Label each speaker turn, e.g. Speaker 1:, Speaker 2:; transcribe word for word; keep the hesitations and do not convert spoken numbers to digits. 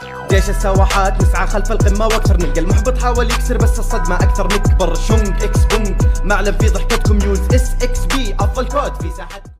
Speaker 1: جيش السواحات نسعى خلف القمة واكثر، نلقى المحبط حاول يكسر بس الصدمة اكثر، نكبر شونج اكس بونج معلم في ضحكتكم يوز اس اكس بي افضل كود في ساحتكم.